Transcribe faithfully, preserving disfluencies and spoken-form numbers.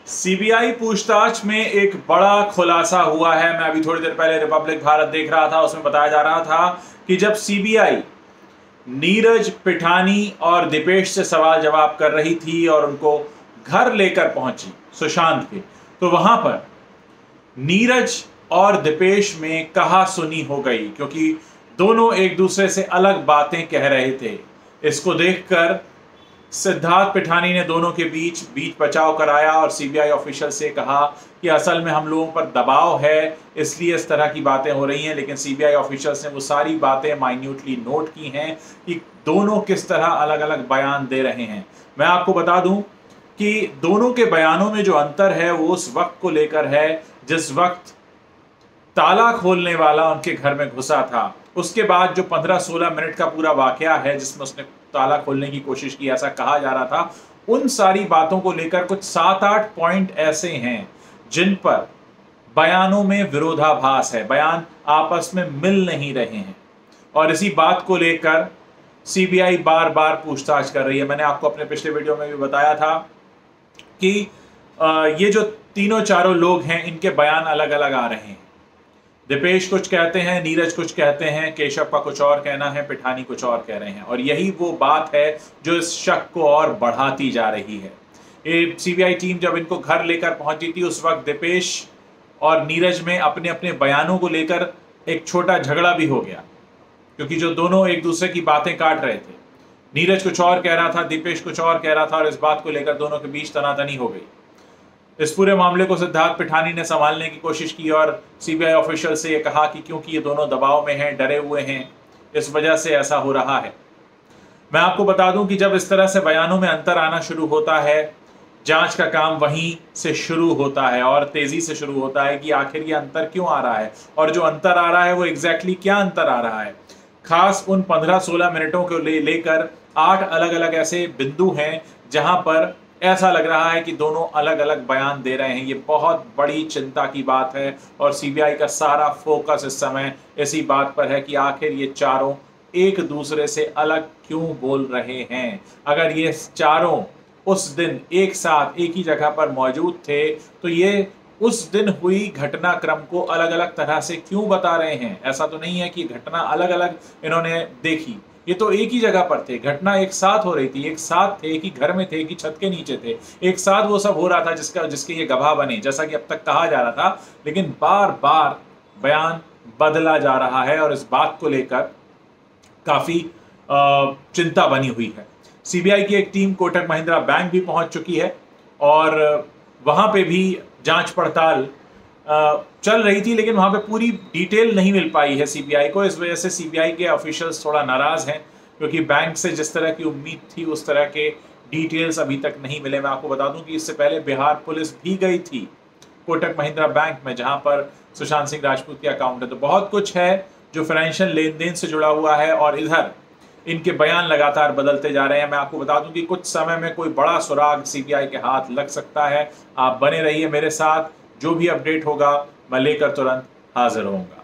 CBI पूछताछ में एक बड़ा खुलासा हुआ है। मैं अभी थोड़ी देर पहले रिपब्लिक भारत देख रहा था, उसमें बताया जा रहा था कि जब सीबीआई नीरज पिठानी और दीपेश से सवाल जवाब कर रही थी और उनको घर लेकर पहुंची सुशांत के, तो वहां पर नीरज और दीपेश में कहा सुनी हो गई, क्योंकि दोनों एक दूसरे से अलग बातें कह रहे थे। इसको देखकर सिद्धार्थ पिठानी ने दोनों के बीच बीच बचाव कराया और सीबीआई ऑफिशियल से कहा कि असल में हम लोगों पर दबाव है, इसलिए इस तरह की बातें हो रही हैं। लेकिन सीबीआई ऑफिशियल्स ने वो सारी बातें माइन्यूटली नोट की हैं कि दोनों किस तरह अलग अलग बयान दे रहे हैं। मैं आपको बता दूं कि दोनों के बयानों में जो अंतर है वो उस वक्त को लेकर है जिस वक्त ताला खोलने वाला उनके घर में घुसा था। उसके बाद जो पंद्रह सोलह मिनट का पूरा वाकया है जिसमें उसने ताला खोलने की कोशिश की, ऐसा कहा जा रहा था, उन सारी बातों को लेकर कुछ सात आठ पॉइंट ऐसे हैं जिन पर बयानों में विरोधाभास है, बयान आपस में मिल नहीं रहे हैं और इसी बात को लेकर सीबीआई बार बार पूछताछ कर रही है। मैंने आपको अपने पिछले वीडियो में भी बताया था कि ये जो तीनों चारों लोग हैं इनके बयान अलग अलग आ रहे हैं। दीपेश कुछ कहते हैं, नीरज कुछ कहते हैं, केशव का कुछ और कहना है, पिठानी कुछ और कह रहे हैं और यही वो बात है जो इस शक को और बढ़ाती जा रही है। ये सीबीआई टीम जब इनको घर लेकर पहुंची थी उस वक्त दीपेश और नीरज में अपने अपने बयानों को लेकर एक छोटा झगड़ा भी हो गया, क्योंकि जो दोनों एक दूसरे की बातें काट रहे थे। नीरज कुछ और कह रहा था, दीपेश कुछ और कह रहा था और इस बात को लेकर दोनों के बीच तनातनी हो गई। इस पूरे मामले को सिद्धार्थ पिठानी ने संभालने की कोशिश की और सीबीआई ऑफिशियल से ये कहा कि क्योंकि ये दोनों दबाव में हैं, डरे हुए हैं, इस वजह से ऐसा हो रहा है। मैं आपको बता दूं कि जब इस तरह से बयानों में अंतर आना शुरू होता है, जांच का काम वहीं से शुरू होता है और तेजी से शुरू होता है कि आखिर ये अंतर क्यों आ रहा है और जो अंतर आ रहा है वो एग्जैक्टली क्या अंतर आ रहा है। खास उन पंद्रह सोलह मिनटों को ले लेकर आठ अलग अलग ऐसे बिंदु हैं जहां पर ऐसा लग रहा है कि दोनों अलग अलग बयान दे रहे हैं। ये बहुत बड़ी चिंता की बात है और सीबीआई का सारा फोकस इस समय इसी बात पर है कि आखिर ये चारों एक दूसरे से अलग क्यों बोल रहे हैं। अगर ये चारों उस दिन एक साथ एक ही जगह पर मौजूद थे तो ये उस दिन हुई घटनाक्रम को अलग अलग तरह से क्यों बता रहे हैं। ऐसा तो नहीं है कि घटना अलग अलग इन्होंने देखी, ये तो एक ही जगह पर थे, घटना एक साथ हो रही थी, एक साथ थे, एक ही घर में थे, एक ही छत के नीचे थे, एक साथ वो सब हो रहा था जिसका जिसके ये गवाह बने, जैसा कि अब तक कहा जा रहा था। लेकिन बार बार बयान बदला जा रहा है और इस बात को लेकर काफी चिंता बनी हुई है। सीबीआई की एक टीम कोटक महिंद्रा बैंक भी पहुंच चुकी है और वहां पे भी जांच पड़ताल चल रही थी, लेकिन वहां पे पूरी डिटेल नहीं मिल पाई है सीबीआई को। इस वजह से सीबीआई के ऑफिशियल्स थोड़ा नाराज हैं, क्योंकि बैंक से जिस तरह की उम्मीद थी उस तरह के डिटेल्स अभी तक नहीं मिले। मैं आपको बता दूं कि इससे पहले बिहार पुलिस भी गई थी कोटक महिंद्रा बैंक में, जहां पर सुशांत सिंह राजपूत के अकाउंट है। तो बहुत कुछ है जो फाइनेंशियल लेन देन से जुड़ा हुआ है और इधर इनके बयान लगातार बदलते जा रहे हैं। मैं आपको बता दूं कि कुछ समय में कोई बड़ा सुराग सीबीआई के हाथ लग सकता है। आप बने रहिए मेरे साथ, जो भी अपडेट होगा मैं लेकर तुरंत हाजिर होऊंगा।